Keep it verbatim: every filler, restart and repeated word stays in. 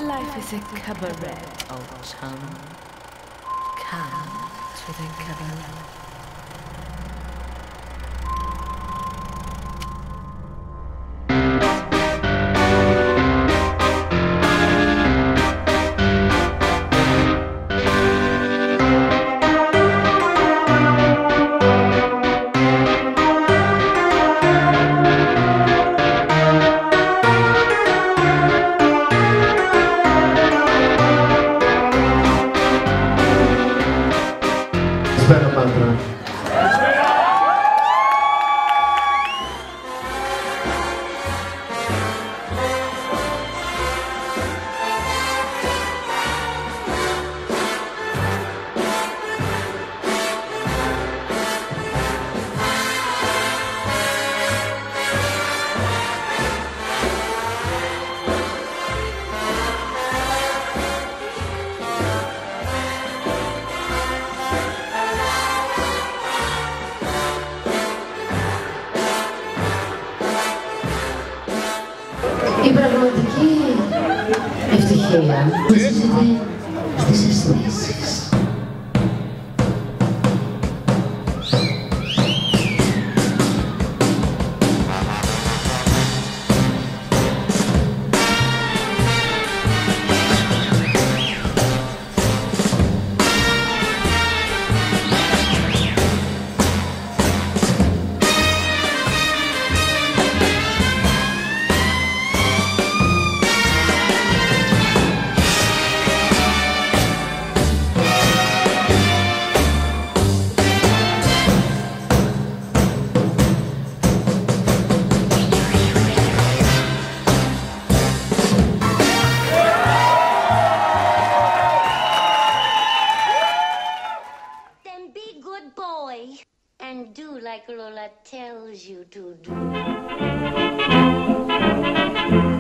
Life is a cabaret, old chum. Come to the cabaret. Espera, patrão. Η πραγματική ευτυχία βασίζεται στις αισθήσεις. Good boy and do like Lola tells you to do.